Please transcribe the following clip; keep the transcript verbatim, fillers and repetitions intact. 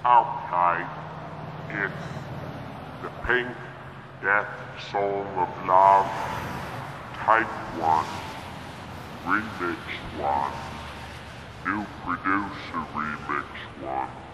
Okay, it's the Pink Death Song of Love, Type one, Remix one, New Producer Remix one.